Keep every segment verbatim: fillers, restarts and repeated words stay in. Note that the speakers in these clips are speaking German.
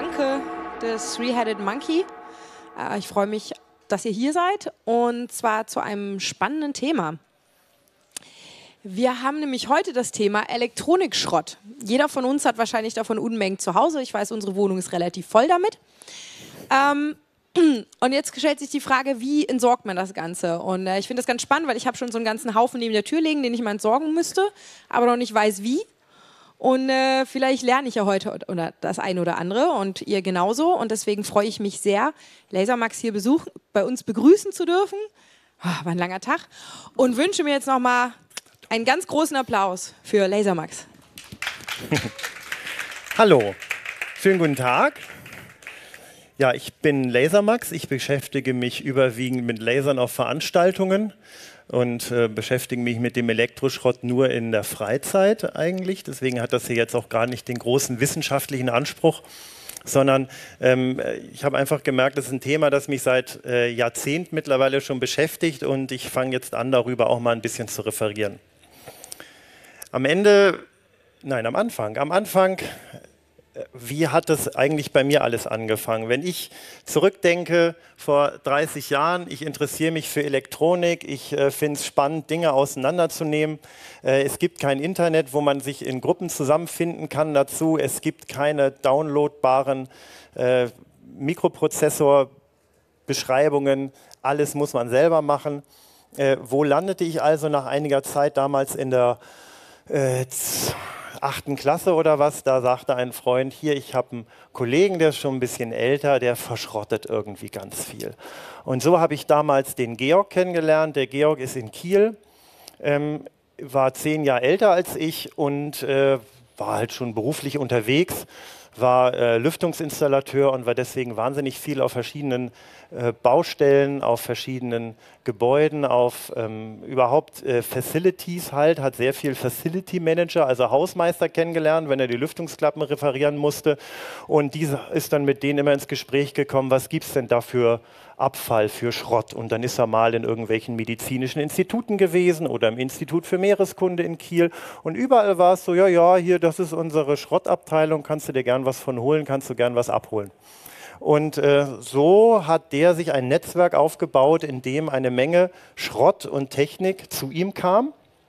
Gedanke des Three-Headed Monkey. Äh, ich freue mich, dass ihr hier seid, und zwar zu einem spannenden Thema. Wir haben nämlich heute das Thema Elektronikschrott. Jeder von uns hat wahrscheinlich davon Unmengen zu Hause. Ich weiß, unsere Wohnung ist relativ voll damit. Ähm, und jetzt stellt sich die Frage, wie entsorgt man das Ganze? Und äh, ich finde das ganz spannend, weil ich habe schon so einen ganzen Haufen neben der Tür liegen, den ich mal entsorgen müsste, aber noch nicht weiß, wie. Und äh, vielleicht lerne ich ja heute oder das eine oder andere und ihr genauso. Und deswegen freue ich mich sehr, Lasermax hier besuchen, bei uns begrüßen zu dürfen. Oh, war ein langer Tag. Und wünsche mir jetzt nochmal einen ganz großen Applaus für Lasermax. Hallo, schönen guten Tag. Ja, ich bin Lasermax. Ich beschäftige mich überwiegend mit Lasern auf Veranstaltungen und äh, beschäftige mich mit dem Elektroschrott nur in der Freizeit eigentlich. Deswegen hat das hier jetzt auch gar nicht den großen wissenschaftlichen Anspruch, sondern ähm, ich habe einfach gemerkt, das ist ein Thema, das mich seit äh, Jahrzehnten mittlerweile schon beschäftigt, und ich fange jetzt an, darüber auch mal ein bisschen zu referieren. Am Ende, nein, am Anfang, am Anfang, wie hat das eigentlich bei mir alles angefangen? Wenn ich zurückdenke, vor dreißig Jahren, ich interessiere mich für Elektronik, ich äh, finde es spannend, Dinge auseinanderzunehmen. Äh, es gibt kein Internet, wo man sich in Gruppen zusammenfinden kann dazu. Es gibt keine downloadbaren äh, Mikroprozessor-Beschreibungen. Alles muss man selber machen. Äh, wo landete ich also nach einiger Zeit damals in der äh, achten Klasse oder was? Da sagte ein Freund, hier, ich habe einen Kollegen, der ist schon ein bisschen älter, der verschrottet irgendwie ganz viel. Und so habe ich damals den Georg kennengelernt. Der Georg ist in Kiel, ähm, war zehn Jahre älter als ich und äh, war halt schon beruflich unterwegs, war äh, Lüftungsinstallateur und war deswegen wahnsinnig viel auf verschiedenen äh, Baustellen, auf verschiedenen Gebäuden, auf ähm, überhaupt äh, Facilities halt, hat sehr viel Facility Manager, also Hausmeister kennengelernt, wenn er die Lüftungsklappen reparieren musste, und dieser ist dann mit denen immer ins Gespräch gekommen, was gibt es denn da für Abfall, für Schrott, und dann ist er mal in irgendwelchen medizinischen Instituten gewesen oder im Institut für Meereskunde in Kiel, und überall war es so, ja, ja, hier, das ist unsere Schrottabteilung, kannst du dir gern was von holen, kannst du gern was abholen. Und äh, so hat der sich ein Netzwerk aufgebaut, in dem eine Menge Schrott und Technik zu ihm kam.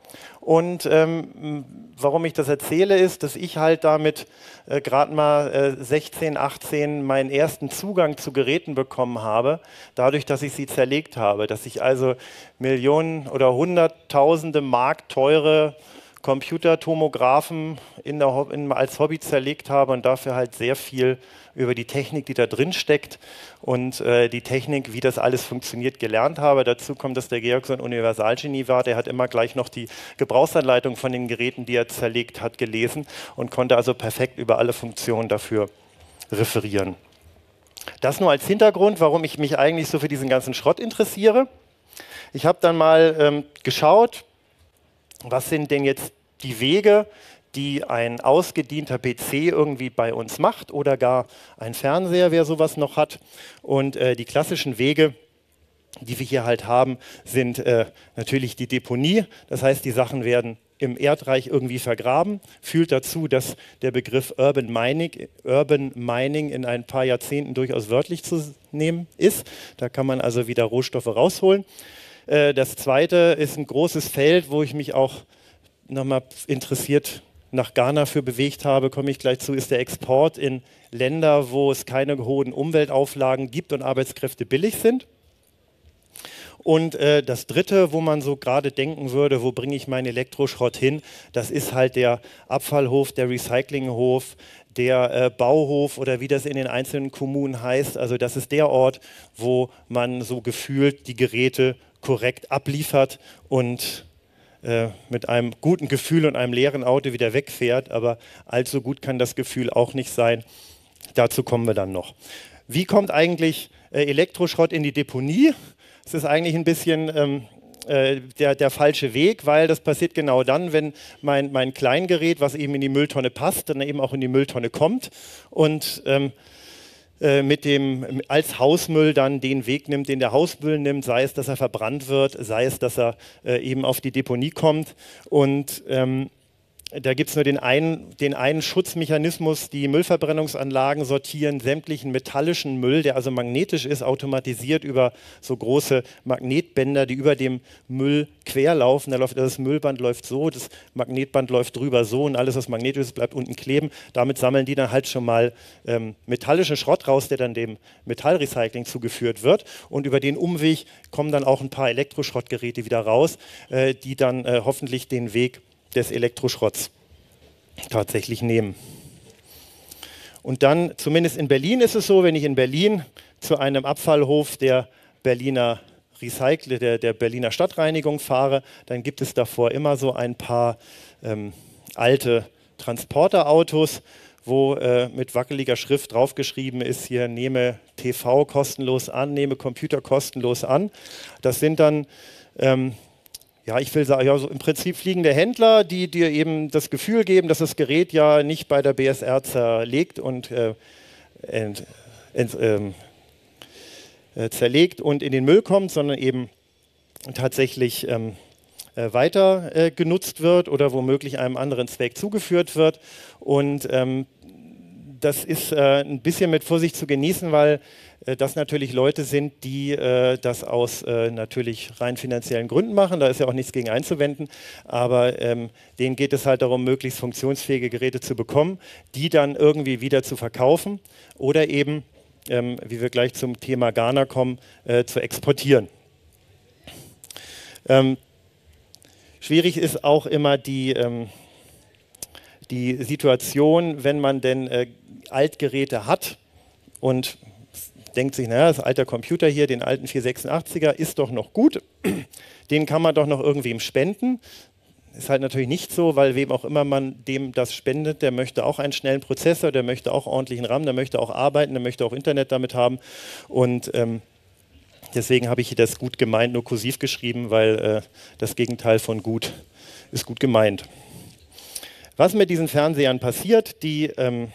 Und ähm, warum ich das erzähle, ist, dass ich halt damit äh, gerade mal äh, sechzehn, achtzehn meinen ersten Zugang zu Geräten bekommen habe, dadurch, dass ich sie zerlegt habe, dass ich also Millionen oder Hunderttausende Mark teure Computertomographen in der, in, als Hobby zerlegt habe und dafür halt sehr viel über die Technik, die da drin steckt, und äh, die Technik, wie das alles funktioniert, gelernt habe. Dazu kommt, dass der Georg so ein Universalgenie war. Der hat immer gleich noch die Gebrauchsanleitung von den Geräten, die er zerlegt hat, gelesen und konnte also perfekt über alle Funktionen dafür referieren. Das nur als Hintergrund, warum ich mich eigentlich so für diesen ganzen Schrott interessiere. Ich habe dann mal ähm, geschaut, was sind denn jetzt die Wege, die ein ausgedienter P C irgendwie bei uns macht, oder gar ein Fernseher, wer sowas noch hat. Und äh, die klassischen Wege, die wir hier halt haben, sind äh, natürlich die Deponie. Das heißt, die Sachen werden im Erdreich irgendwie vergraben. Führt dazu, dass der Begriff Urban Mining, Urban Mining in ein paar Jahrzehnten durchaus wörtlich zu nehmen ist. Da kann man also wieder Rohstoffe rausholen. Äh, das zweite ist ein großes Feld, wo ich mich auch nochmal interessiert nach Ghana für bewegt habe, komme ich gleich zu, ist der Export in Länder, wo es keine hohen Umweltauflagen gibt und Arbeitskräfte billig sind. Und äh, das Dritte, wo man so gerade denken würde, wo bringe ich meinen Elektroschrott hin, das ist halt der Abfallhof, der Recyclinghof, der äh, Bauhof oder wie das in den einzelnen Kommunen heißt. Also das ist der Ort, wo man so gefühlt die Geräte korrekt abliefert und mit einem guten Gefühl und einem leeren Auto wieder wegfährt, aber allzu gut kann das Gefühl auch nicht sein. Dazu kommen wir dann noch. Wie kommt eigentlich äh, Elektroschrott in die Deponie? Das ist eigentlich ein bisschen ähm, äh, der, der falsche Weg, weil das passiert genau dann, wenn mein, mein Kleingerät, was eben in die Mülltonne passt, dann eben auch in die Mülltonne kommt und ähm, mit dem, als Hausmüll dann den Weg nimmt, den der Hausmüll nimmt, sei es, dass er verbrannt wird, sei es, dass er äh, eben auf die Deponie kommt. Und ähm, da gibt es nur den einen, den einen Schutzmechanismus, die Müllverbrennungsanlagen sortieren sämtlichen metallischen Müll, der also magnetisch ist, automatisiert über so große Magnetbänder, die über dem Müll querlaufen. Da läuft, das Müllband läuft so, das Magnetband läuft drüber so und alles, was magnetisch ist, bleibt unten kleben. Damit sammeln die dann halt schon mal ähm, metallischen Schrott raus, der dann dem Metallrecycling zugeführt wird. Und über den Umweg kommen dann auch ein paar Elektroschrottgeräte wieder raus, äh, die dann äh, hoffentlich den Weg des Elektroschrotts tatsächlich nehmen. Und dann, zumindest in Berlin ist es so, wenn ich in Berlin zu einem Abfallhof der Berliner Recycle, der, der Berliner Stadtreinigung fahre, dann gibt es davor immer so ein paar ähm, alte Transporterautos, wo äh, mit wackeliger Schrift draufgeschrieben ist, hier nehme T V kostenlos an, nehme Computer kostenlos an. Das sind dann ähm, ja, ich will sagen, ja, so im Prinzip fliegende Händler, die dir eben das Gefühl geben, dass das Gerät ja nicht bei der B S R zerlegt und äh, ent, ent, ähm, äh, zerlegt und in den Müll kommt, sondern eben tatsächlich ähm, äh, weiter äh, genutzt wird oder womöglich einem anderen Zweck zugeführt wird. Und ähm, das ist äh, ein bisschen mit Vorsicht zu genießen, weil äh, das natürlich Leute sind, die äh, das aus äh, natürlich rein finanziellen Gründen machen. Da ist ja auch nichts gegen einzuwenden. Aber ähm, denen geht es halt darum, möglichst funktionsfähige Geräte zu bekommen, die dann irgendwie wieder zu verkaufen oder eben, ähm, wie wir gleich zum Thema Ghana kommen, äh, zu exportieren. Ähm, schwierig ist auch immer die... Ähm, die Situation, wenn man denn äh, Altgeräte hat und denkt sich, naja, das alte Computer hier, den alten vierhundertsechsundachtziger, ist doch noch gut, den kann man doch noch irgendwem spenden. Ist halt natürlich nicht so, weil wem auch immer man dem das spendet, der möchte auch einen schnellen Prozessor, der möchte auch ordentlichen RAM, der möchte auch arbeiten, der möchte auch Internet damit haben und ähm, deswegen habe ich hier das gut gemeint nur kursiv geschrieben, weil äh, das Gegenteil von gut ist gut gemeint. Was mit diesen Fernsehern passiert, die ähm,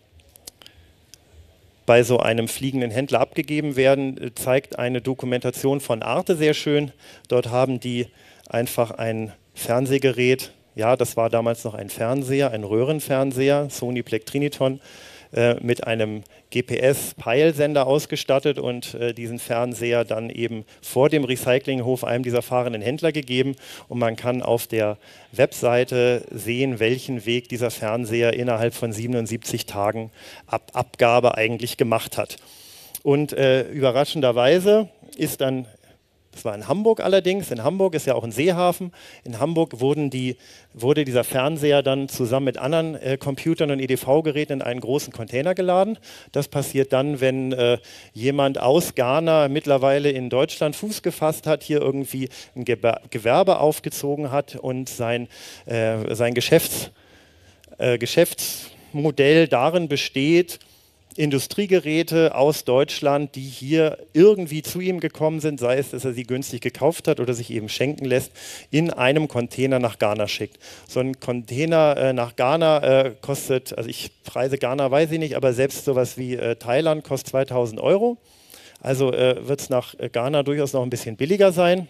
bei so einem fliegenden Händler abgegeben werden, zeigt eine Dokumentation von Arte sehr schön. Dort haben die einfach ein Fernsehgerät, ja, das war damals noch ein Fernseher, ein Röhrenfernseher, Sony Plectriniton, äh, mit einem G P S-Peilsender ausgestattet und äh, diesen Fernseher dann eben vor dem Recyclinghof einem dieser fahrenden Händler gegeben. Und man kann auf der Webseite sehen, welchen Weg dieser Fernseher innerhalb von siebenundsiebzig Tagen ab Abgabe eigentlich gemacht hat. Und äh, überraschenderweise ist dann, das war in Hamburg allerdings, in Hamburg ist ja auch ein Seehafen, in Hamburg wurden die, wurde dieser Fernseher dann zusammen mit anderen äh, Computern und E D V-Geräten in einen großen Container geladen. Das passiert dann, wenn äh, jemand aus Ghana mittlerweile in Deutschland Fuß gefasst hat, hier irgendwie ein Gewer- Gewerbe aufgezogen hat und sein, äh, sein Geschäfts, äh, Geschäftsmodell darin besteht, Industriegeräte aus Deutschland, die hier irgendwie zu ihm gekommen sind, sei es, dass er sie günstig gekauft hat oder sich eben schenken lässt, in einem Container nach Ghana schickt. So ein Container äh, nach Ghana äh, kostet, also ich Preise Ghana weiß ich nicht, aber selbst sowas wie äh, Thailand kostet zweitausend Euro. Also äh, wird es nach Ghana durchaus noch ein bisschen billiger sein.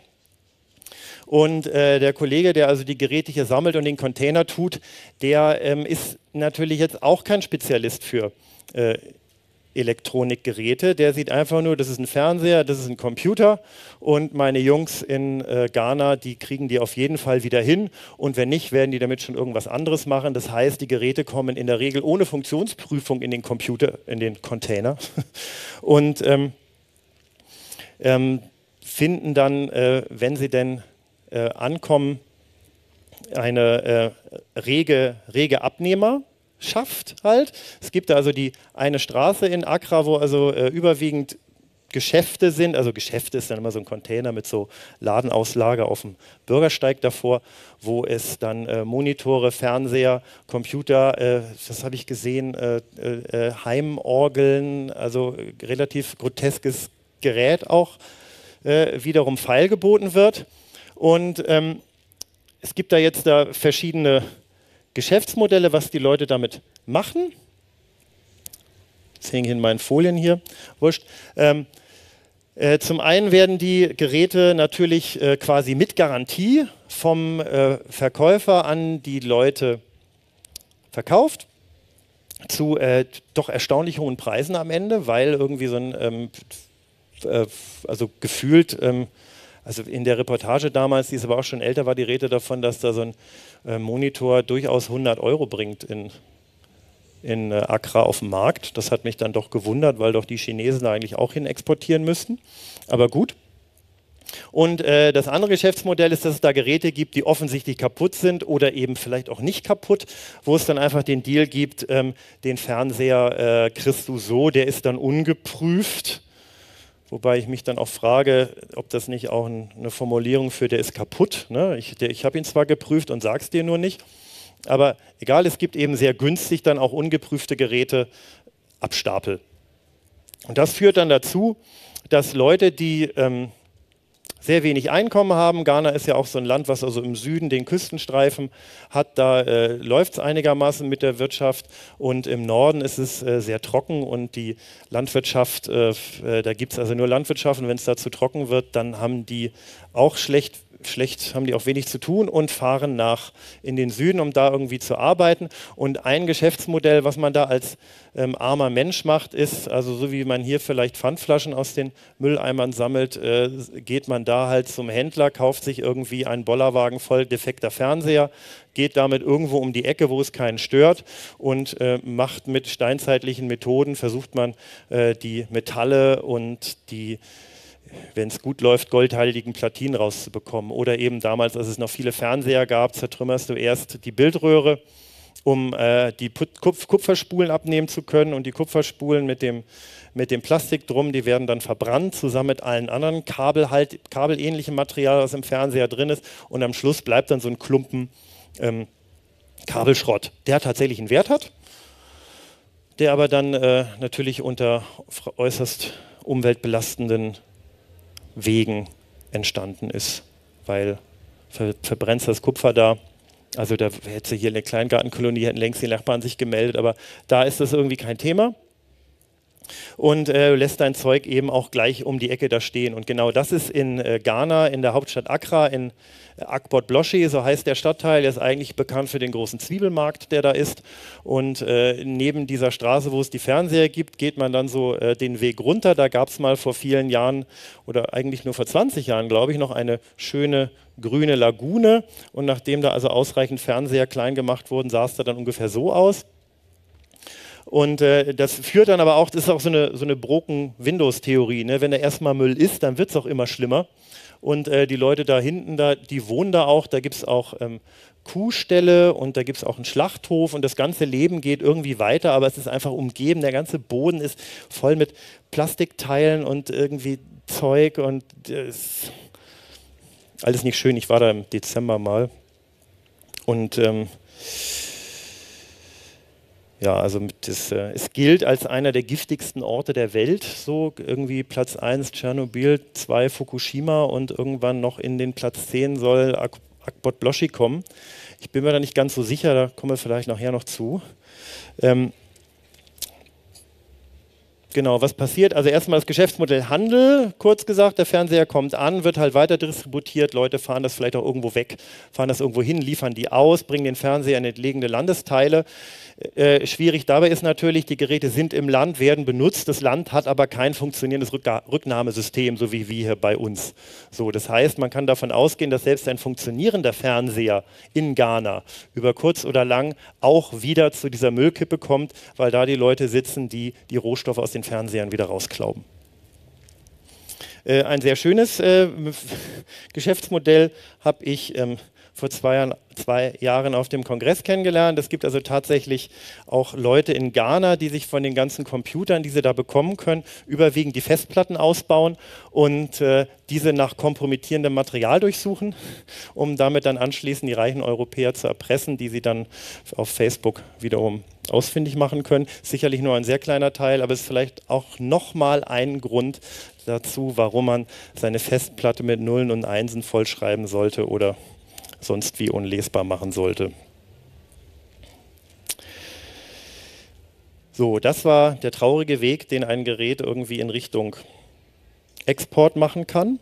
Und äh, der Kollege, der also die Geräte hier sammelt und den Container tut, der ähm, ist natürlich jetzt auch kein Spezialist für Äh, Elektronikgeräte, der sieht einfach nur, das ist ein Fernseher, das ist ein Computer und meine Jungs in äh, Ghana, die kriegen die auf jeden Fall wieder hin und wenn nicht, werden die damit schon irgendwas anderes machen. Das heißt, die Geräte kommen in der Regel ohne Funktionsprüfung in den Computer, in den Container und ähm, ähm, finden dann, äh, wenn sie denn äh, ankommen, eine äh, rege, rege Abnehmer schafft halt. Es gibt also die eine Straße in Accra, wo also äh, überwiegend Geschäfte sind, also Geschäfte ist dann immer so ein Container mit so Ladenauslage auf dem Bürgersteig davor, wo es dann äh, Monitore, Fernseher, Computer, äh, das habe ich gesehen, äh, äh, Heimorgeln, also äh, relativ groteskes Gerät auch äh, wiederum feilgeboten wird. Und ähm, es gibt da jetzt da verschiedene Geschäftsmodelle, was die Leute damit machen. Das hänge ich in meinen Folien hier, wurscht. Ähm, äh, zum einen werden die Geräte natürlich äh, quasi mit Garantie vom äh, Verkäufer an die Leute verkauft. Zu äh, doch erstaunlich hohen Preisen am Ende, weil irgendwie so ein, ähm, äh, also gefühlt, ähm, also in der Reportage damals, die ist aber auch schon älter, war die Rede davon, dass da so ein äh, Monitor durchaus hundert Euro bringt in, in äh, Accra auf dem Markt. Das hat mich dann doch gewundert, weil doch die Chinesen da eigentlich auch hin exportieren müssten. Aber gut. Und äh, das andere Geschäftsmodell ist, dass es da Geräte gibt, die offensichtlich kaputt sind oder eben vielleicht auch nicht kaputt, wo es dann einfach den Deal gibt, ähm, den Fernseher äh, kriegst du so, der ist dann ungeprüft. Wobei ich mich dann auch frage, ob das nicht auch ein, eine Formulierung für der ist kaputt. Ne? Ich, ich habe ihn zwar geprüft und sag's dir nur nicht, aber egal, es gibt eben sehr günstig dann auch ungeprüfte Geräte ab Stapel. Und das führt dann dazu, dass Leute, die ähm, sehr wenig Einkommen haben. Ghana ist ja auch so ein Land, was also im Süden den Küstenstreifen hat. Da äh, läuft es einigermaßen mit der Wirtschaft und im Norden ist es äh, sehr trocken und die Landwirtschaft, äh, äh, da gibt es also nur Landwirtschaft und wenn es da zu trocken wird, dann haben die auch schlecht schlecht, haben die auch wenig zu tun und fahren nach in den Süden, um da irgendwie zu arbeiten. Und ein Geschäftsmodell, was man da als ähm, armer Mensch macht, ist, also so wie man hier vielleicht Pfandflaschen aus den Mülleimern sammelt, äh, geht man da halt zum Händler, kauft sich irgendwie einen Bollerwagen voll defekter Fernseher, geht damit irgendwo um die Ecke, wo es keinen stört und äh, macht mit steinzeitlichen Methoden, versucht man äh, die Metalle und die, wenn es gut läuft, goldheiligen Platinen rauszubekommen. Oder eben damals, als es noch viele Fernseher gab, zertrümmerst du erst die Bildröhre, um äh, die Kupf Kupferspulen abnehmen zu können. Und die Kupferspulen mit dem, mit dem Plastik drum, die werden dann verbrannt, zusammen mit allen anderen Kabelhalt, kabelähnlichem Material, was im Fernseher drin ist. Und am Schluss bleibt dann so ein Klumpen ähm, Kabelschrott, der tatsächlich einen Wert hat, der aber dann äh, natürlich unter äußerst umweltbelastenden Wegen entstanden ist, weil ver verbrennst das Kupfer da. Also da hätte hier eine Kleingartenkolonie, hätten längst die Nachbarn sich gemeldet, aber da ist das irgendwie kein Thema. Und äh, lässt dein Zeug eben auch gleich um die Ecke da stehen. Und genau das ist in äh, Ghana, in der Hauptstadt Accra, in äh, Akpot-Bloshi, so heißt der Stadtteil. Der ist eigentlich bekannt für den großen Zwiebelmarkt, der da ist. Und äh, neben dieser Straße, wo es die Fernseher gibt, geht man dann so äh, den Weg runter. Da gab es mal vor vielen Jahren, oder eigentlich nur vor zwanzig Jahren, glaube ich, noch eine schöne grüne Lagune. Und nachdem da also ausreichend Fernseher klein gemacht wurden, sah es da dann ungefähr so aus. Und äh, das führt dann aber auch, das ist auch so eine, so eine Broken-Windows-Theorie, ne? Wenn da erstmal Müll ist, dann wird es auch immer schlimmer. Und äh, die Leute da hinten, da, die wohnen da auch, da gibt es auch ähm, Kuhställe und da gibt es auch einen Schlachthof und das ganze Leben geht irgendwie weiter, aber es ist einfach umgeben, der ganze Boden ist voll mit Plastikteilen und irgendwie Zeug und äh, ist alles nicht schön. Ich war da im Dezember mal und ähm, ja, also das, äh, es gilt als einer der giftigsten Orte der Welt, so irgendwie Platz eins Tschernobyl, zwei Fukushima und irgendwann noch in den Platz zehn soll Ak Akpot-Bloshi kommen. Ich bin mir da nicht ganz so sicher, da kommen wir vielleicht nachher noch zu. Ähm, Genau, was passiert? Also erstmal das Geschäftsmodell Handel, kurz gesagt, der Fernseher kommt an, wird halt weiter distributiert, Leute fahren das vielleicht auch irgendwo weg, fahren das irgendwo hin, liefern die aus, bringen den Fernseher in entlegene Landesteile. Äh, schwierig dabei ist natürlich, die Geräte sind im Land, werden benutzt, das Land hat aber kein funktionierendes Rückga Rücknahmesystem, so wie wir hier bei uns. So, das heißt, man kann davon ausgehen, dass selbst ein funktionierender Fernseher in Ghana über kurz oder lang auch wieder zu dieser Müllkippe kommt, weil da die Leute sitzen, die die Rohstoffe aus den Fernsehern wieder rausklauben. Äh, ein sehr schönes äh, Geschäftsmodell habe ich ähm, vor zwei Jahren, zwei Jahren auf dem Kongress kennengelernt. Es gibt also tatsächlich auch Leute in Ghana, die sich von den ganzen Computern, die sie da bekommen können, überwiegend die Festplatten ausbauen und äh, diese nach kompromittierendem Material durchsuchen, um damit dann anschließend die reichen Europäer zu erpressen, die sie dann auf Facebook wiederum ausfindig machen können. Sicherlich nur ein sehr kleiner Teil, aber es ist vielleicht auch nochmal ein Grund dazu, warum man seine Festplatte mit Nullen und Einsen vollschreiben sollte oder sonst wie unlesbar machen sollte. So, das war der traurige Weg, den ein Gerät irgendwie in Richtung Export machen kann.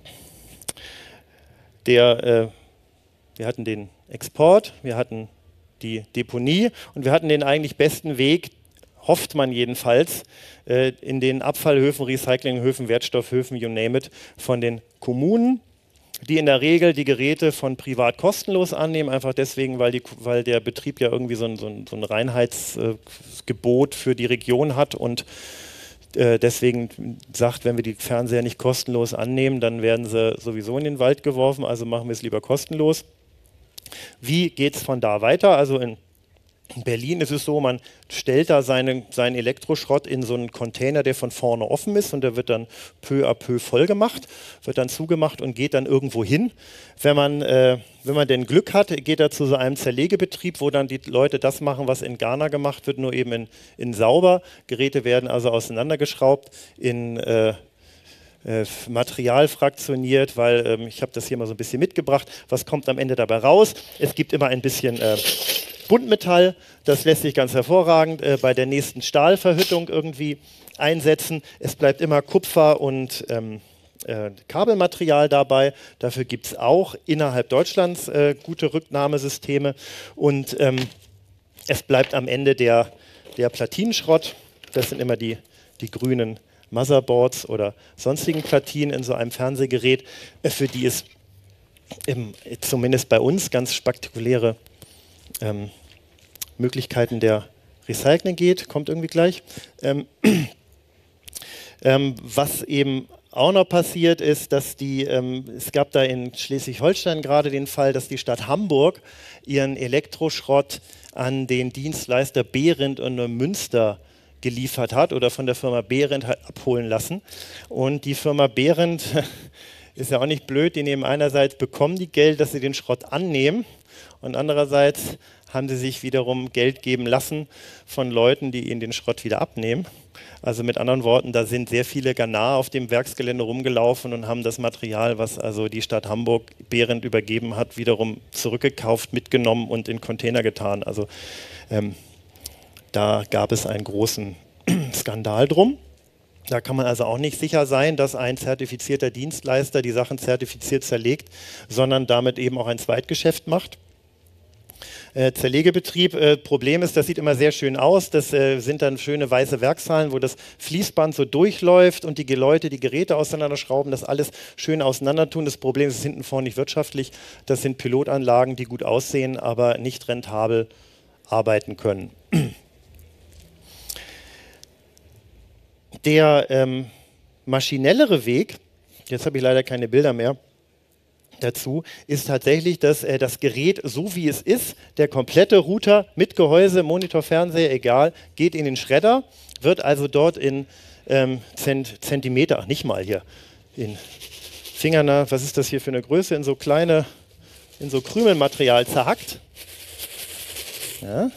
Der, äh, wir hatten den Export, wir hatten die Deponie. Und wir hatten den eigentlich besten Weg, hofft man jedenfalls, äh, in den Abfallhöfen, Recyclinghöfen, Wertstoffhöfen, you name it, von den Kommunen, die in der Regel die Geräte von privat kostenlos annehmen, einfach deswegen, weil, die, weil der Betrieb ja irgendwie so ein, so ein, so ein Reinheitsgebot für die Region hat und äh, deswegen sagt, wenn wir die Fernseher nicht kostenlos annehmen, dann werden sie sowieso in den Wald geworfen, also machen wir es lieber kostenlos. Wie geht es von da weiter? Also in In Berlin ist es so, man stellt da seine, seinen Elektroschrott in so einen Container, der von vorne offen ist und der wird dann peu à peu voll gemacht, wird dann zugemacht und geht dann irgendwo hin. Wenn man, äh, wenn man denn Glück hat, geht er zu so einem Zerlegebetrieb, wo dann die Leute das machen, was in Ghana gemacht wird, nur eben in, in sauber. Geräte werden also auseinandergeschraubt, in äh, äh, Material fraktioniert, weil ähm, ich habe das hier mal so ein bisschen mitgebracht. Was kommt am Ende dabei raus? Es gibt immer ein bisschen Äh, Buntmetall, das lässt sich ganz hervorragend äh, bei der nächsten Stahlverhüttung irgendwie einsetzen. Es bleibt immer Kupfer und ähm, äh, Kabelmaterial dabei. Dafür gibt es auch innerhalb Deutschlands äh, gute Rücknahmesysteme. Und ähm, es bleibt am Ende der, der Platinenschrott. Das sind immer die, die grünen Motherboards oder sonstigen Platinen in so einem Fernsehgerät, äh, für die es im, zumindest bei uns ganz spektakuläre Ähm, Möglichkeiten der Recycling geht, kommt irgendwie gleich. Ähm, ähm, was eben auch noch passiert ist, dass die, ähm, es gab da in Schleswig-Holstein gerade den Fall, dass die Stadt Hamburg ihren Elektroschrott an den Dienstleister Behrendt und Münster geliefert hat oder von der Firma Behrendt hat abholen lassen. Und die Firma Behrendt ist ja auch nicht blöd, die nehmen einerseits, bekommen die Geld, dass sie den Schrott annehmen, und andererseits haben sie sich wiederum Geld geben lassen von Leuten, die ihnen den Schrott wieder abnehmen. Also mit anderen Worten, da sind sehr viele Ghanaer auf dem Werksgelände rumgelaufen und haben das Material, was also die Stadt Hamburg Behrendt übergeben hat, wiederum zurückgekauft, mitgenommen und in Container getan. Also ähm, da gab es einen großen Skandal drum. Da kann man also auch nicht sicher sein, dass ein zertifizierter Dienstleister die Sachen zertifiziert zerlegt, sondern damit eben auch ein Zweitgeschäft macht. Äh, Zerlegebetrieb, äh, Problem ist, das sieht immer sehr schön aus, das äh, sind dann schöne weiße Werkshallen, wo das Fließband so durchläuft und die Leute die Geräte auseinanderschrauben, das alles schön auseinander tun. Das Problem ist, es ist hinten vorne nicht wirtschaftlich, das sind Pilotanlagen, die gut aussehen, aber nicht rentabel arbeiten können. Der ähm, maschinellere Weg, jetzt habe ich leider keine Bilder mehr dazu, ist tatsächlich, dass äh, das Gerät, so wie es ist, der komplette Router mit Gehäuse, Monitor, Fernseher, egal, geht in den Schredder, wird also dort in ähm, Zent Zentimeter, ach nicht mal hier, in Fingernah, was ist das hier für eine Größe, in so kleine, in so Krümelmaterial zerhackt. Ja.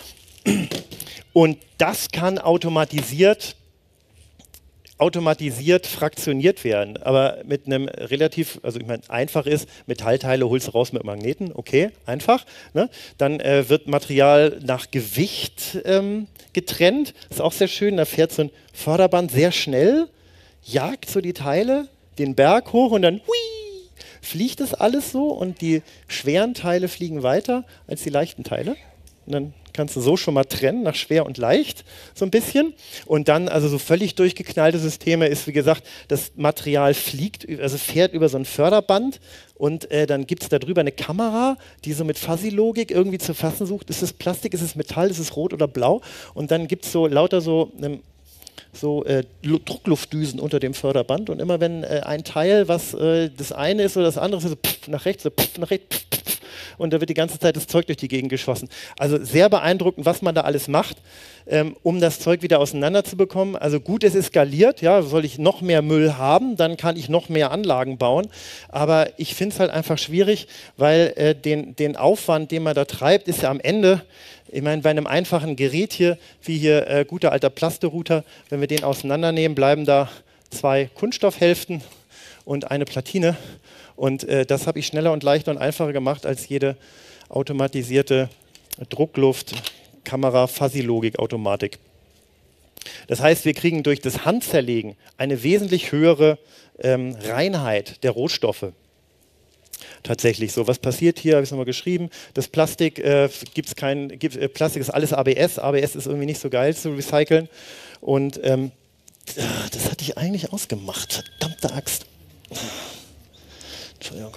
Und das kann automatisiert automatisiert fraktioniert werden, aber mit einem relativ, also ich meine, einfach ist, Metallteile holst du raus mit Magneten, okay, einfach. Ne? Dann äh, wird Material nach Gewicht ähm, getrennt, ist auch sehr schön, da fährt so ein Förderband sehr schnell, jagt so die Teile den Berg hoch und dann hui, fliegt das alles so und die schweren Teile fliegen weiter als die leichten Teile. Und dann kannst du so schon mal trennen, nach schwer und leicht, so ein bisschen. Und dann, also so völlig durchgeknallte Systeme ist, wie gesagt, das Material fliegt, also fährt über so ein Förderband und äh, dann gibt es da drüber eine Kamera, die so mit Fuzzy-Logik irgendwie zu fassen sucht. Ist es Plastik, ist es Metall, ist es rot oder blau? Und dann gibt es so lauter so, ähm, so äh, Druckluftdüsen unter dem Förderband und immer wenn äh, ein Teil, was äh, das eine ist oder das andere ist, so pff, nach rechts, so pff, nach rechts, pff, pff, und da wird die ganze Zeit das Zeug durch die Gegend geschossen. Also sehr beeindruckend, was man da alles macht, ähm, um das Zeug wieder auseinander zu bekommen. Also gut, es ist skaliert, ja, soll ich noch mehr Müll haben, dann kann ich noch mehr Anlagen bauen. Aber ich finde es halt einfach schwierig, weil äh, den, den Aufwand, den man da treibt, ist ja am Ende, ich meine, bei einem einfachen Gerät hier, wie hier äh, guter alter Plasterouter, wenn wir den auseinandernehmen, bleiben da zwei Kunststoffhälften und eine Platine. Und äh, das habe ich schneller und leichter und einfacher gemacht als jede automatisierte Druckluft, Kamera, Fuzzy-Logik-Automatik. Das heißt, wir kriegen durch das Handzerlegen eine wesentlich höhere ähm, Reinheit der Rohstoffe. tatsächlich so. Was passiert hier? Habe ich es nochmal geschrieben. Das Plastik äh, gibt's kein, gibt, äh, Plastik ist alles A B S. A B S ist irgendwie nicht so geil zu recyceln. Und ähm, das hatte ich eigentlich ausgemacht. Verdammte Axt. Entschuldigung.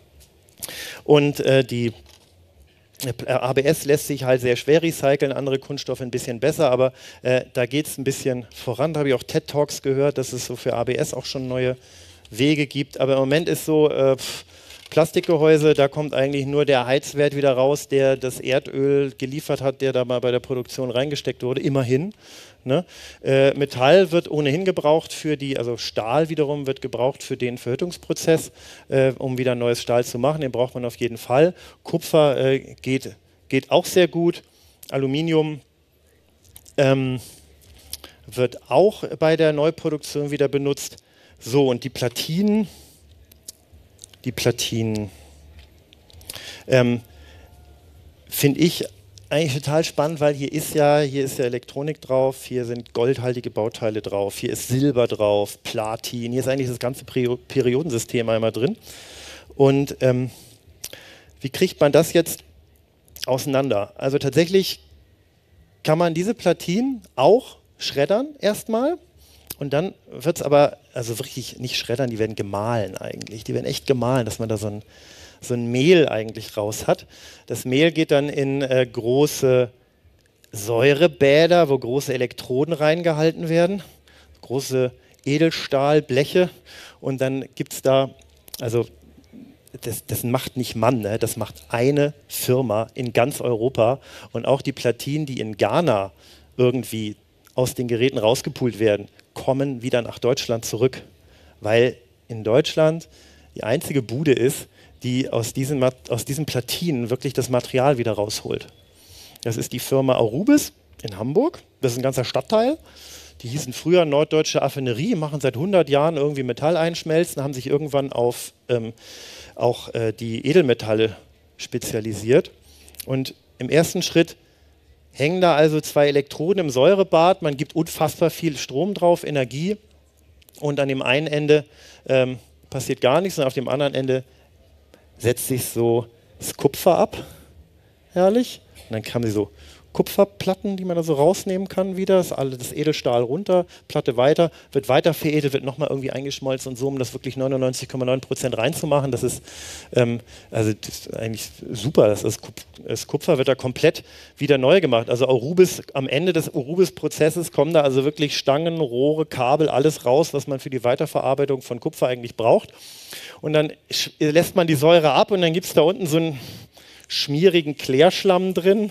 Und äh, die A B S lässt sich halt sehr schwer recyceln, andere Kunststoffe ein bisschen besser, aber äh, da geht es ein bisschen voran. Da habe ich auch TED Talks gehört, dass es so für A B S auch schon neue Wege gibt. Aber im Moment ist so, äh, pff, Plastikgehäuse, da kommt eigentlich nur der Heizwert wieder raus, der das Erdöl geliefert hat, der da mal bei der Produktion reingesteckt wurde, immerhin. Ne? Äh, Metall wird ohnehin gebraucht für die, also Stahl wiederum wird gebraucht für den Verhüttungsprozess, äh, um wieder neues Stahl zu machen, den braucht man auf jeden Fall. Kupfer äh, geht, geht auch sehr gut, Aluminium ähm, wird auch bei der Neuproduktion wieder benutzt. So, und die Platinen, die Platinen, ähm, finde ich eigentlich total spannend, weil hier ist ja, hier ist ja Elektronik drauf, hier sind goldhaltige Bauteile drauf, hier ist Silber drauf, Platin, hier ist eigentlich das ganze Periodensystem einmal drin. Und ähm, wie kriegt man das jetzt auseinander? Also tatsächlich kann man diese Platinen auch schreddern erstmal. Und dann wird es aber, also wirklich nicht schreddern, die werden gemahlen eigentlich. Die werden echt gemahlen, dass man da so ein, so ein Mehl eigentlich raus hat. Das Mehl geht dann in äh, große Säurebäder, wo große Elektroden reingehalten werden. Große Edelstahlbleche. Und dann gibt es da, also das, das macht nicht Mann, ne? Das macht eine Firma in ganz Europa. Und auch die Platinen, die in Ghana irgendwie aus den Geräten rausgepult werden, kommen wieder nach Deutschland zurück, weil in Deutschland die einzige Bude ist, die aus diesen, aus diesen Platinen wirklich das Material wieder rausholt. Das ist die Firma Aurubis in Hamburg, das ist ein ganzer Stadtteil. Die hießen früher Norddeutsche Affinerie, machen seit hundert Jahren irgendwie Metall einschmelzen, haben sich irgendwann auf ähm, auch äh, die Edelmetalle spezialisiert. Und im ersten Schritt hängen da also zwei Elektroden im Säurebad, man gibt unfassbar viel Strom drauf, Energie, und an dem einen Ende ähm, passiert gar nichts und auf dem anderen Ende setzt sich so das Kupfer ab, herrlich, und dann haben sie so Kupferplatten, die man da so rausnehmen kann wieder, das, alle, das Edelstahl runter, Platte weiter, wird weiter veredelt, wird nochmal irgendwie eingeschmolzen und so, um das wirklich neunundneunzig Komma neun Prozent reinzumachen. Das ist, ähm, also das ist eigentlich super, das, ist, das Kupfer wird da komplett wieder neu gemacht. Also Aurubis, am Ende des Aurubis-Prozesses kommen da also wirklich Stangen, Rohre, Kabel, alles raus, was man für die Weiterverarbeitung von Kupfer eigentlich braucht. Und dann lässt man die Säure ab und dann gibt es da unten so einen schmierigen Klärschlamm drin,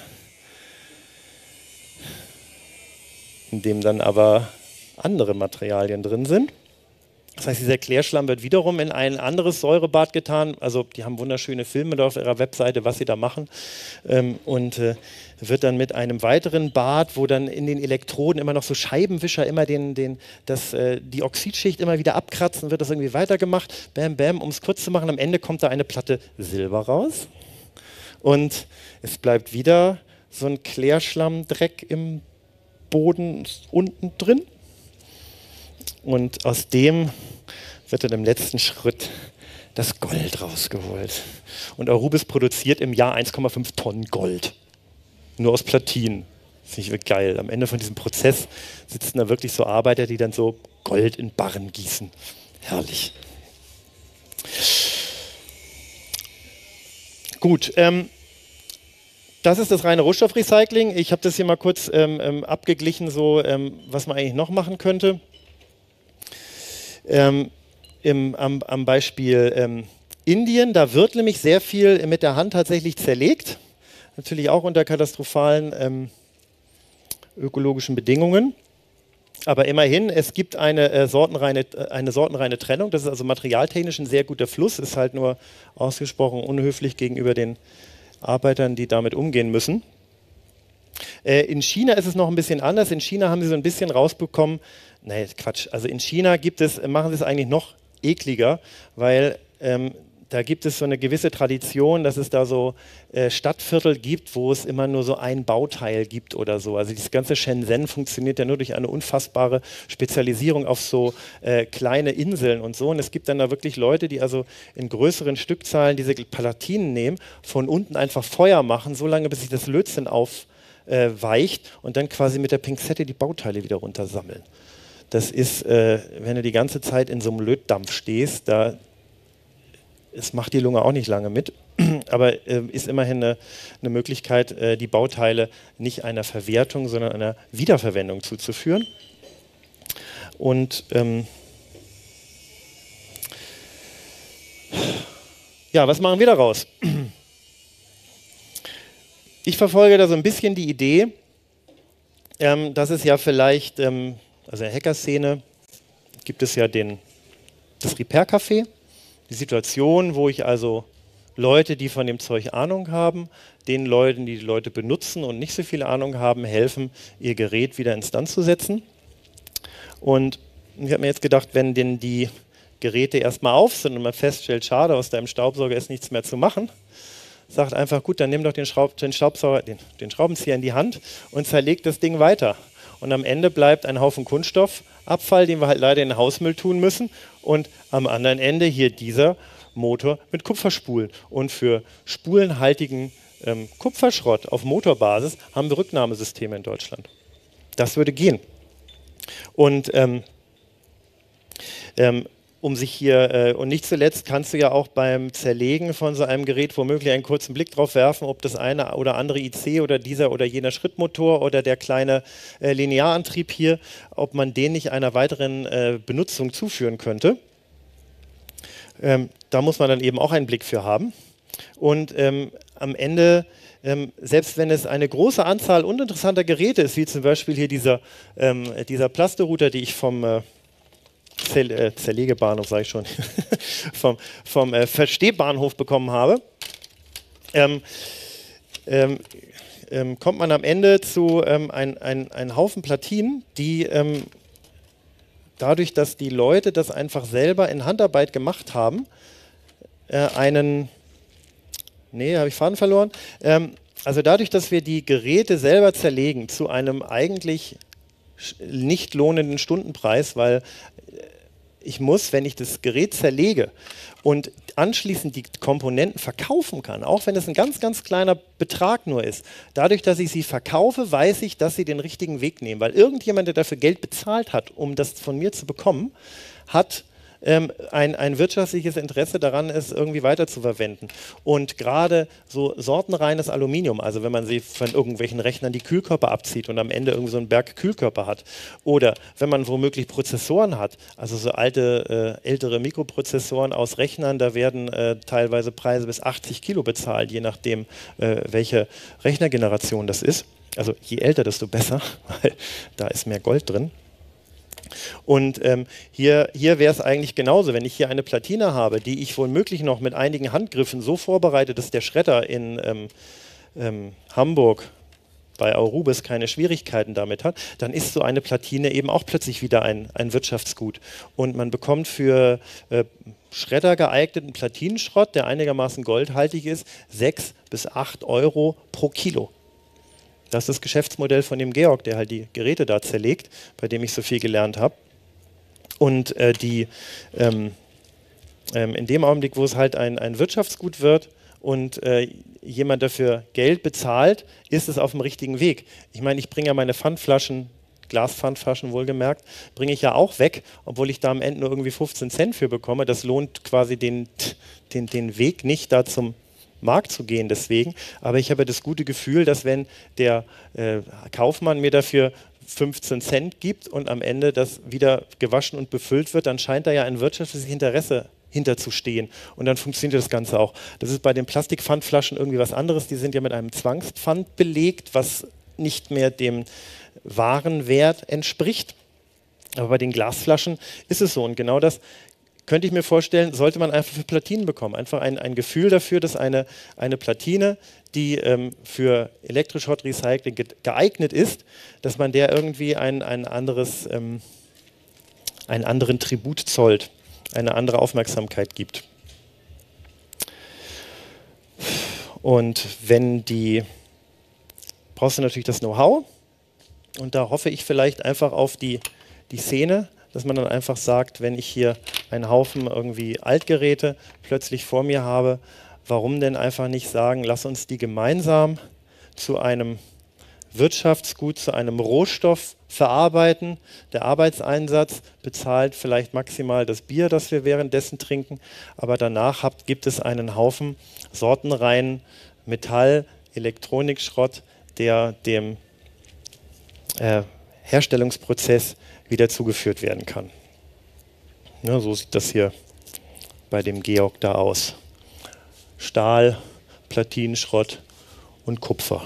in dem dann aber andere Materialien drin sind. Das heißt, dieser Klärschlamm wird wiederum in ein anderes Säurebad getan. Also die haben wunderschöne Filme da auf ihrer Webseite, was sie da machen. Ähm, und äh, wird dann mit einem weiteren Bad, wo dann in den Elektroden immer noch so Scheibenwischer immer den, den, das, äh, die Oxidschicht immer wieder abkratzen, wird das irgendwie weitergemacht. Bam, bam, um es kurz zu machen, am Ende kommt da eine Platte Silber raus. Und es bleibt wieder so ein Klärschlammdreck im Boden unten drin, und aus dem wird dann im letzten Schritt das Gold rausgeholt. Und Aurubis produziert im Jahr eins Komma fünf Tonnen Gold, nur aus Platinen. Finde ich wirklich geil. Am Ende von diesem Prozess sitzen da wirklich so Arbeiter, die dann so Gold in Barren gießen. Herrlich. Gut, ähm, das ist das reine Rohstoffrecycling. Ich habe das hier mal kurz ähm, ähm, abgeglichen, so, ähm, was man eigentlich noch machen könnte. Ähm, im, am, am Beispiel ähm, Indien, da wird nämlich sehr viel mit der Hand tatsächlich zerlegt. Natürlich auch unter katastrophalen ähm, ökologischen Bedingungen. Aber immerhin, es gibt eine, äh, sortenreine, eine sortenreine Trennung. Das ist also materialtechnisch ein sehr guter Fluss. Ist halt nur ausgesprochen unhöflich gegenüber den Arbeitern, die damit umgehen müssen. Äh, in China ist es noch ein bisschen anders. In China haben sie so ein bisschen rausbekommen, nee, Quatsch, also in China gibt es, machen sie es eigentlich noch ekliger, weil ähm, da gibt es so eine gewisse Tradition, dass es da so äh, Stadtviertel gibt, wo es immer nur so ein Bauteil gibt oder so. Also dieses ganze Shenzhen funktioniert ja nur durch eine unfassbare Spezialisierung auf so äh, kleine Inseln und so. Und es gibt dann da wirklich Leute, die also in größeren Stückzahlen diese Platinen nehmen, von unten einfach Feuer machen, so lange bis sich das Lötzinn aufweicht äh, und dann quasi mit der Pinzette die Bauteile wieder runtersammeln. Das ist, äh, wenn du die ganze Zeit in so einem Lötdampf stehst, da es macht die Lunge auch nicht lange mit, aber äh, ist immerhin eine, eine Möglichkeit, äh, die Bauteile nicht einer Verwertung, sondern einer Wiederverwendung zuzuführen. Und ähm, ja, was machen wir daraus? Ich verfolge da so ein bisschen die Idee, ähm, dass es ja vielleicht, ähm, also in der Hacker-Szene gibt es ja den, das Repair-Café. Die Situation, wo ich also Leute, die von dem Zeug Ahnung haben, den Leuten, die die Leute benutzen und nicht so viel Ahnung haben, helfen, ihr Gerät wieder instand zu setzen. Und ich habe mir jetzt gedacht, wenn denn die Geräte erstmal auf sind und man feststellt, schade, aus deinem Staubsauger ist nichts mehr zu machen, sagt einfach, gut, dann nimm doch den, Schraub, den, Staubsauger, den, den Schraubenzieher in die Hand und zerlegt das Ding weiter. Und am Ende bleibt ein Haufen Kunststoffabfall, den wir halt leider in den Hausmüll tun müssen. Und am anderen Ende hier dieser Motor mit Kupferspulen. Und für spulenhaltigen ähm, Kupferschrott auf Motorbasis haben wir Rücknahmesysteme in Deutschland. Das würde gehen. Und ähm, ähm, um sich hier, äh, und nicht zuletzt kannst du ja auch beim Zerlegen von so einem Gerät womöglich einen kurzen Blick drauf werfen, ob das eine oder andere I C oder dieser oder jener Schrittmotor oder der kleine äh, Linearantrieb hier, ob man den nicht einer weiteren äh, Benutzung zuführen könnte. Ähm, da muss man dann eben auch einen Blick für haben. Und ähm, am Ende, ähm, selbst wenn es eine große Anzahl uninteressanter Geräte ist, wie zum Beispiel hier dieser, ähm, dieser Plasterouter, die ich vom äh, Zer äh, Zerlegebahnhof, sage ich schon, vom, vom äh, Verstehbahnhof bekommen habe, ähm, ähm, ähm, kommt man am Ende zu ähm, ein, ein, ein Haufen Platinen, die ähm, dadurch, dass die Leute das einfach selber in Handarbeit gemacht haben, äh, einen, nee, habe ich Faden verloren, ähm, also dadurch, dass wir die Geräte selber zerlegen zu einem eigentlich nicht lohnenden Stundenpreis, weil ich muss, wenn ich das Gerät zerlege und anschließend die Komponenten verkaufen kann, auch wenn es ein ganz, ganz kleiner Betrag nur ist, dadurch, dass ich sie verkaufe, weiß ich, dass sie den richtigen Weg nehmen, weil irgendjemand, der dafür Geld bezahlt hat, um das von mir zu bekommen, hat ähm, ein, ein wirtschaftliches Interesse daran, es irgendwie weiter zu verwenden. Und gerade so sortenreines Aluminium, also wenn man sie von irgendwelchen Rechnern die Kühlkörper abzieht und am Ende irgendwie so einen Berg Kühlkörper hat, oder wenn man womöglich Prozessoren hat, also so alte, äh, ältere Mikroprozessoren aus Rechnern, da werden äh, teilweise Preise bis achtzig Kilo bezahlt, je nachdem, äh, welche Rechnergeneration das ist. Also je älter, desto besser, weil da ist mehr Gold drin. Und ähm, hier, hier wäre es eigentlich genauso, wenn ich hier eine Platine habe, die ich womöglich noch mit einigen Handgriffen so vorbereite, dass der Schredder in ähm, ähm, Hamburg bei Aurubis keine Schwierigkeiten damit hat, dann ist so eine Platine eben auch plötzlich wieder ein, ein Wirtschaftsgut. Und man bekommt für äh, Schredder geeigneten Platinenschrott, der einigermaßen goldhaltig ist, sechs bis acht Euro pro Kilo. Das ist das Geschäftsmodell von dem Georg, der halt die Geräte da zerlegt, bei dem ich so viel gelernt habe. Und äh, die, ähm, ähm, in dem Augenblick, wo es halt ein, ein Wirtschaftsgut wird und äh, jemand dafür Geld bezahlt, ist es auf dem richtigen Weg. Ich meine, ich bringe ja meine Pfandflaschen, Glaspfandflaschen wohlgemerkt, bringe ich ja auch weg, obwohl ich da am Ende nur irgendwie fünfzehn Cent für bekomme. Das lohnt quasi den, den, den Weg nicht da zum Markt zu gehen deswegen, aber ich habe das gute Gefühl, dass wenn der äh, Kaufmann mir dafür fünfzehn Cent gibt und am Ende das wieder gewaschen und befüllt wird, dann scheint da ja ein wirtschaftliches Interesse hinterzustehen und dann funktioniert das Ganze auch. Das ist bei den Plastikpfandflaschen irgendwie was anderes, die sind ja mit einem Zwangspfand belegt, was nicht mehr dem Warenwert entspricht, aber bei den Glasflaschen ist es so und genau das könnte ich mir vorstellen, sollte man einfach für Platinen bekommen. Einfach ein, ein Gefühl dafür, dass eine, eine Platine, die ähm, für elektrisch Hot Recycling ge geeignet ist, dass man der irgendwie ein, ein anderes, ähm, einen anderen Tribut zollt, eine andere Aufmerksamkeit gibt. Und wenn die, brauchst du natürlich das Know-how und da hoffe ich vielleicht einfach auf die, die Szene, dass man dann einfach sagt, wenn ich hier einen Haufen irgendwie Altgeräte plötzlich vor mir habe, warum denn einfach nicht sagen, lass uns die gemeinsam zu einem Wirtschaftsgut, zu einem Rohstoff verarbeiten. Der Arbeitseinsatz bezahlt vielleicht maximal das Bier, das wir währenddessen trinken, aber danach habt, gibt es einen Haufen sortenreinen Metall-, Elektronikschrott, der dem äh, Herstellungsprozess wieder zugeführt werden kann. Ja, so sieht das hier bei dem Georg da aus. Stahl, Platinenschrott und Kupfer.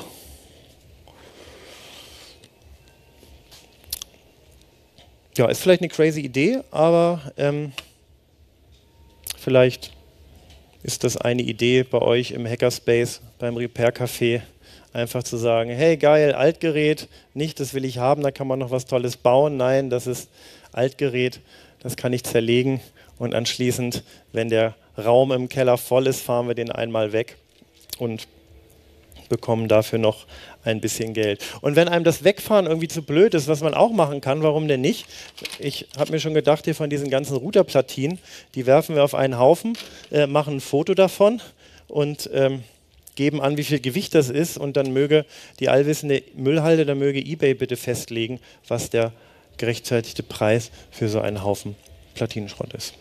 Ja, ist vielleicht eine crazy Idee, aber ähm, vielleicht ist das eine Idee bei euch im Hackerspace, beim Repair-Café, einfach zu sagen, hey geil, Altgerät, nicht das will ich haben, da kann man noch was Tolles bauen. Nein, das ist Altgerät, das kann ich zerlegen und anschließend, wenn der Raum im Keller voll ist, fahren wir den einmal weg und bekommen dafür noch ein bisschen Geld. Und wenn einem das Wegfahren irgendwie zu blöd ist, was man auch machen kann, warum denn nicht? Ich habe mir schon gedacht, hier von diesen ganzen Routerplatinen, die werfen wir auf einen Haufen, äh, machen ein Foto davon und ähm, geben an, wie viel Gewicht das ist und dann möge die allwissende Müllhalde, da möge eBay bitte festlegen, was der gerechtfertigte Preis für so einen Haufen Platinenschrott ist.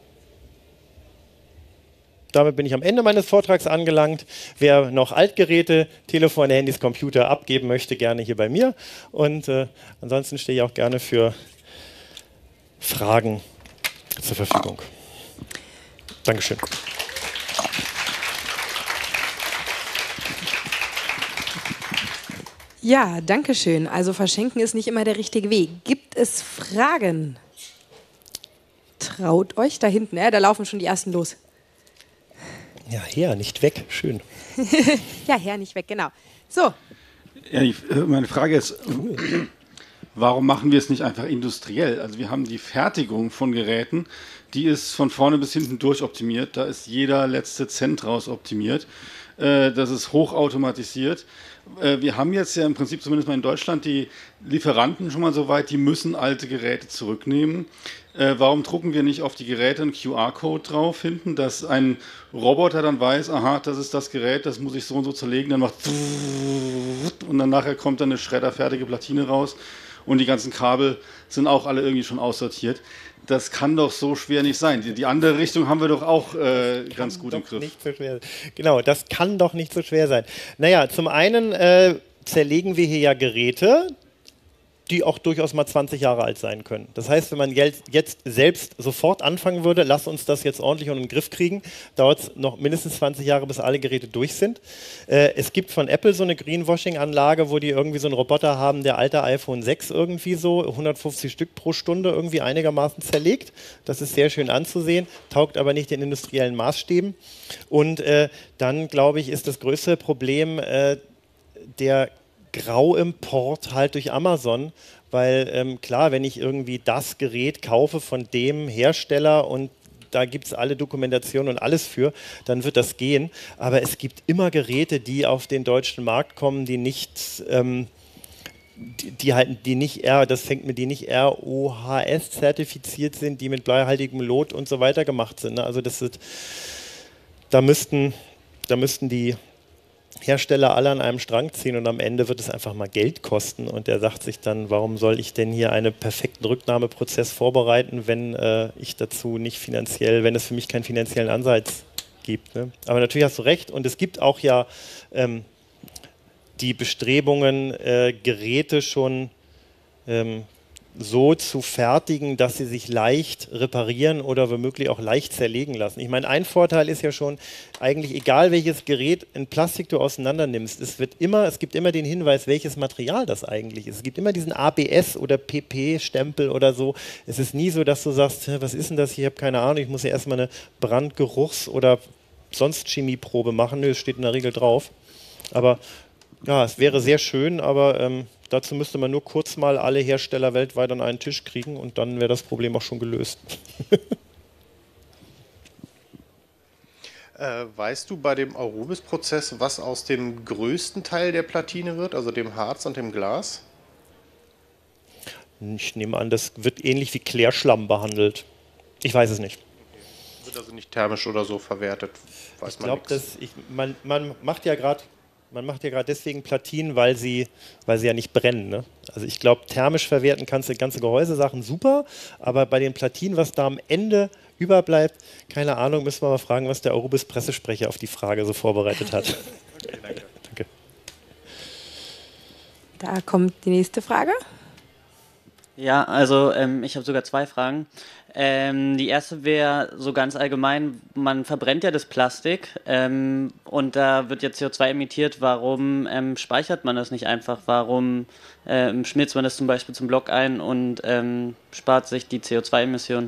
Damit bin ich am Ende meines Vortrags angelangt. Wer noch Altgeräte, Telefone, Handys, Computer abgeben möchte, gerne hier bei mir. Und äh, ansonsten stehe ich auch gerne für Fragen zur Verfügung. Dankeschön. Ja, danke schön. Also verschenken ist nicht immer der richtige Weg. Gibt es Fragen? Traut euch da hinten. Ja, da laufen schon die ersten los. Ja, her, nicht weg. Schön. Ja, her, nicht weg, genau. So. Ja, ich, meine Frage ist, warum machen wir es nicht einfach industriell? Also wir haben die Fertigung von Geräten, die ist von vorne bis hinten durchoptimiert. Da ist jeder letzte Cent raus optimiert. Äh, das ist hochautomatisiert. Äh, wir haben jetzt ja im Prinzip, zumindest mal in Deutschland, die Lieferanten schon mal so weit, die müssen alte Geräte zurücknehmen. Äh, warum drucken wir nicht auf die Geräte einen Q R-Code drauf hinten, dass ein Roboter dann weiß, aha, das ist das Gerät, das muss ich so und so zerlegen, dann macht und dann nachher kommt dann eine schredderfertige Platine raus und die ganzen Kabel sind auch alle irgendwie schon aussortiert. Das kann doch so schwer nicht sein. Die, die andere Richtung haben wir doch auch äh, ganz gut im Griff. Nicht so schwer. Genau, das kann doch nicht so schwer sein. Naja, zum einen äh, zerlegen wir hier ja Geräte, die auch durchaus mal zwanzig Jahre alt sein können. Das heißt, wenn man jetzt selbst sofort anfangen würde, lass uns das jetzt ordentlich unter den Griff kriegen, dauert es noch mindestens zwanzig Jahre, bis alle Geräte durch sind. Äh, es gibt von Apple so eine Greenwashing-Anlage, wo die irgendwie so einen Roboter haben, der alte iPhone sechs irgendwie so, hundertfünfzig Stück pro Stunde irgendwie einigermaßen zerlegt. Das ist sehr schön anzusehen, taugt aber nicht den industriellen Maßstäben. Und äh, dann, glaube ich, ist das größte Problem äh, der Grauimport halt durch Amazon, weil ähm, klar, wenn ich irgendwie das Gerät kaufe von dem Hersteller und da gibt es alle Dokumentationen und alles für, dann wird das gehen. Aber es gibt immer Geräte, die auf den deutschen Markt kommen, die nicht, ähm, die, die halt, die nicht R, das fängt mit die nicht R O H S zertifiziert sind, die mit bleihaltigem Lot und so weiter gemacht sind. Ne? Also das ist, da müssten, da müssten die Hersteller alle an einem Strang ziehen und am Ende wird es einfach mal Geld kosten und der sagt sich dann, warum soll ich denn hier einen perfekten Rücknahmeprozess vorbereiten, wenn äh, ich dazu nicht finanziell, wenn es für mich keinen finanziellen Ansatz gibt. Ne? Aber natürlich hast du recht und es gibt auch ja ähm, die Bestrebungen, äh, Geräte schon ähm, so zu fertigen, dass sie sich leicht reparieren oder womöglich auch leicht zerlegen lassen. Ich meine, ein Vorteil ist ja schon, eigentlich egal welches Gerät in Plastik du auseinander nimmst, es wird immer, es gibt immer den Hinweis, welches Material das eigentlich ist. Es gibt immer diesen A B S oder P P-Stempel oder so. Es ist nie so, dass du sagst, was ist denn das? Ich habe keine Ahnung, ich muss ja erstmal eine Brandgeruchs- oder sonst Chemieprobe machen. Nö, es steht in der Regel drauf. Aber ja, es wäre sehr schön, aber ähm, dazu müsste man nur kurz mal alle Hersteller weltweit an einen Tisch kriegen und dann wäre das Problem auch schon gelöst. Äh, weißt du bei dem Arubis-Prozess, was aus dem größten Teil der Platine wird, also dem Harz und dem Glas? Ich nehme an, das wird ähnlich wie Klärschlamm behandelt. Ich weiß es nicht. Okay. Wird also nicht thermisch oder so verwertet? Weiß ich glaube, man, man macht ja gerade man macht ja gerade deswegen Platinen, weil sie, weil sie ja nicht brennen. Ne? Also ich glaube, thermisch verwerten kannst du ganze Gehäusesachen super, aber bei den Platinen, was da am Ende überbleibt, keine Ahnung, müssen wir mal fragen, was der Arubis-Pressesprecher auf die Frage so vorbereitet hat. Okay, danke. Danke. Da kommt die nächste Frage. Ja, also ähm, ich habe sogar zwei Fragen. Ähm, die erste wäre so ganz allgemein, man verbrennt ja das Plastik ähm, und da wird ja C O zwei emittiert. Warum ähm, speichert man das nicht einfach? Warum ähm, schmilzt man das zum Beispiel zum Block ein und ähm, spart sich die C O zwei Emissionen?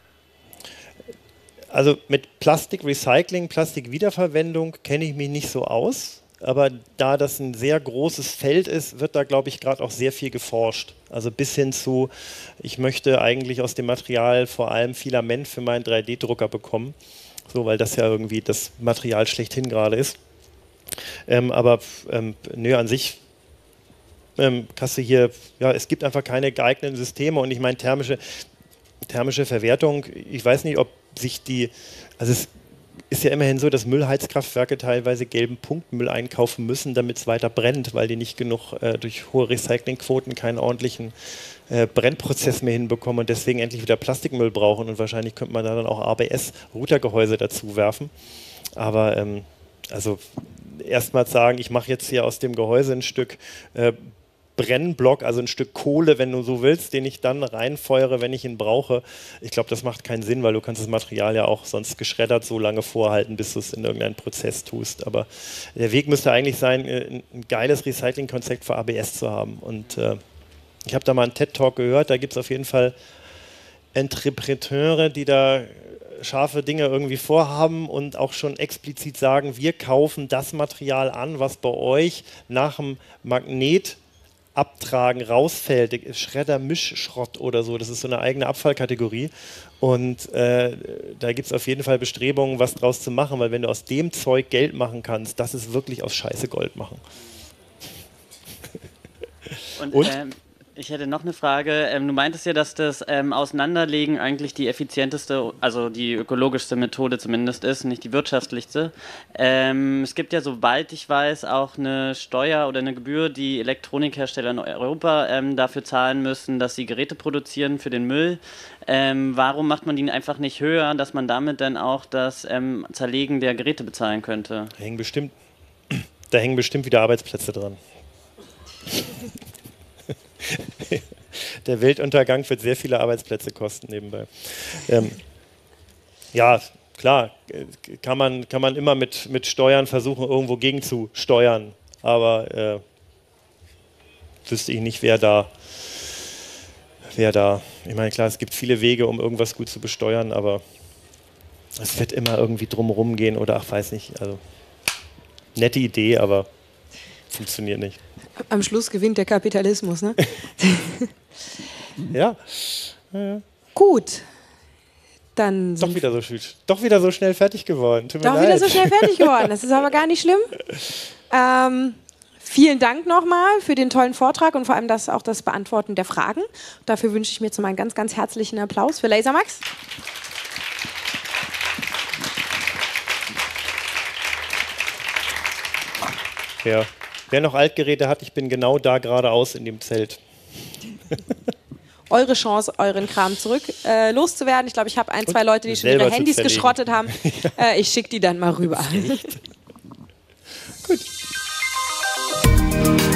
Also mit Plastikrecycling, Plastikwiederverwendung kenne ich mich nicht so aus. Aber da das ein sehr großes Feld ist, wird da, glaube ich, gerade auch sehr viel geforscht. Also bis hin zu, ich möchte eigentlich aus dem Material vor allem Filament für meinen drei D Drucker bekommen. So, weil das ja irgendwie das Material schlechthin gerade ist. Ähm, aber ähm, nö, an sich ähm, kannst du hier, ja, es gibt einfach keine geeigneten Systeme. Und ich meine, thermische, thermische Verwertung, ich weiß nicht, ob sich die, also es ist ja immerhin so, dass Müllheizkraftwerke teilweise gelben Punktmüll einkaufen müssen, damit es weiter brennt, weil die nicht genug äh, durch hohe Recyclingquoten keinen ordentlichen äh, Brennprozess mehr hinbekommen und deswegen endlich wieder Plastikmüll brauchen. Und wahrscheinlich könnte man da dann auch A B S-Routergehäuse dazu werfen. Aber ähm, also erstmal sagen, ich mache jetzt hier aus dem Gehäuse ein Stück äh, Brennblock, also ein Stück Kohle, wenn du so willst, den ich dann reinfeuere, wenn ich ihn brauche. Ich glaube, das macht keinen Sinn, weil du kannst das Material ja auch sonst geschreddert so lange vorhalten, bis du es in irgendeinen Prozess tust. Aber der Weg müsste eigentlich sein, ein geiles Recycling-Konzept für A B S zu haben. Und äh, ich habe da mal einen TED-Talk gehört, da gibt es auf jeden Fall Entrepreneure, die da scharfe Dinge irgendwie vorhaben und auch schon explizit sagen, wir kaufen das Material an, was bei euch nach dem Magnet Abtragen rausfällt, Schredder-Mischschrott oder so, das ist so eine eigene Abfallkategorie und äh, da gibt es auf jeden Fall Bestrebungen, was draus zu machen, weil wenn du aus dem Zeug Geld machen kannst, das ist wirklich aus Scheiße Gold machen. Und, und? Ähm, ich hätte noch eine Frage. Ähm, du meintest ja, dass das ähm, Auseinanderlegen eigentlich die effizienteste, also die ökologischste Methode zumindest ist, nicht die wirtschaftlichste. Ähm, es gibt ja, soweit ich weiß, auch eine Steuer oder eine Gebühr, die Elektronikhersteller in Europa ähm, dafür zahlen müssen, dass sie Geräte produzieren für den Müll. Ähm, warum macht man die einfach nicht höher, dass man damit dann auch das ähm, Zerlegen der Geräte bezahlen könnte? Da hängen bestimmt, da hängen bestimmt wieder Arbeitsplätze dran. Der Weltuntergang wird sehr viele Arbeitsplätze kosten nebenbei. Ähm, ja, klar, kann man, kann man immer mit, mit Steuern versuchen, irgendwo gegen zu steuern. Aber äh, wüsste ich nicht, wer da, wer da, ich meine, klar, es gibt viele Wege, um irgendwas gut zu besteuern, aber es wird immer irgendwie drumherum gehen oder ach, weiß nicht. Also, nette Idee, aber funktioniert nicht. Am Schluss gewinnt der Kapitalismus, ne? Ja. Ja. Gut. Dann doch wieder, so, doch wieder so schnell fertig geworden. Tut mir doch leid. wieder so schnell fertig geworden. Das ist aber gar nicht schlimm. Ähm, vielen Dank nochmal für den tollen Vortrag und vor allem das, auch das Beantworten der Fragen. Dafür wünsche ich mir zum einen ganz, ganz herzlichen Applaus für Lasermax. Ja. Wer noch Altgeräte hat, ich bin genau da geradeaus in dem Zelt. Eure Chance, euren Kram zurück äh, loszuwerden. Ich glaube, ich habe ein, zwei Leute, die schon ihre Handys geschrottet haben. Äh, ich schicke die dann mal rüber. Gut.